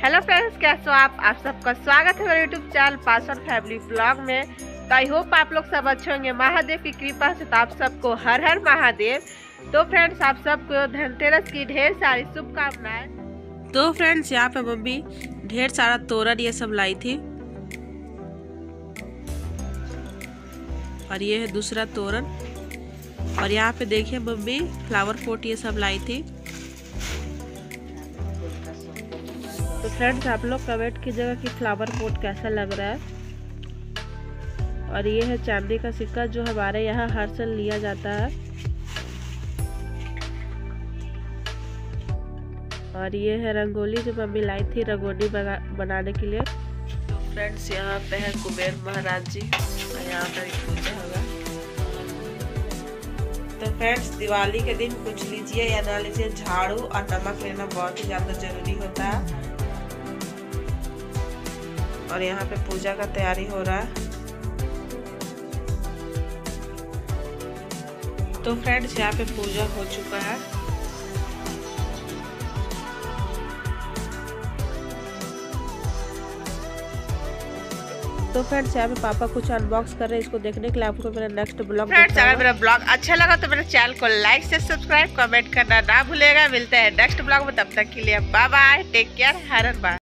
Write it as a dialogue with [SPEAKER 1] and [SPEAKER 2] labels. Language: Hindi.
[SPEAKER 1] हेलो फ्रेंड्स, कैसे हो आप सबका स्वागत है मेरे YouTube channel password family blog में। तो आई होप आप लोग सब अच्छे होंगे महादेव की कृपा से। तो आप सबको हर हर महादेव। तो फ्रेंड्स, आप सबको धनतेरस की ढेर सारी शुभकामनाएं। तो फ्रेंड्स, यहाँ पे मम्मी ढेर सारा तोरण ये सब लाई थी और ये है दूसरा तोरण। और यहाँ पे देखिए मम्मी फ्लावर पॉट ये सब लाई थी। तो फ्रेंड्स, आप लोग कमेंट कीजिएगा कि फ्लावर पॉट कैसा लग रहा है। और ये है चांदी का सिक्का जो हमारे यहाँ हर साल लिया जाता है। और ये है रंगोली जो मम्मी लाई थी रंगोली बनाने के लिए। तो फ्रेंड्स, यहाँ पे है कुबेर महाराज जी और यहाँ पर पूजा होगा। तो फ्रेंड्स, दिवाली के दिन कुछ लीजिए या ना लीजिए, झाड़ू और नमक लेना बहुत ही ज्यादा जरूरी होता है। और यहाँ पे पूजा का तैयारी हो रहा है। तो फ्रेंड्स, यहाँ पे पूजा हो चुका है। तो फ्रेंड्स, यहाँ पे पापा कुछ अनबॉक्स कर रहे हैं। इसको देखने के लिए आपको मेरा नेक्स्ट ब्लॉग फ्रेंड्स, अगर मेरा ब्लॉग अच्छा लगा तो मेरे चैनल को लाइक से सब्सक्राइब कमेंट करना ना भूलेगा। मिलते हैं नेक्स्ट ब्लॉग में, तब तक के लिए बाय बाय, टेक केयर, हर हर बाय।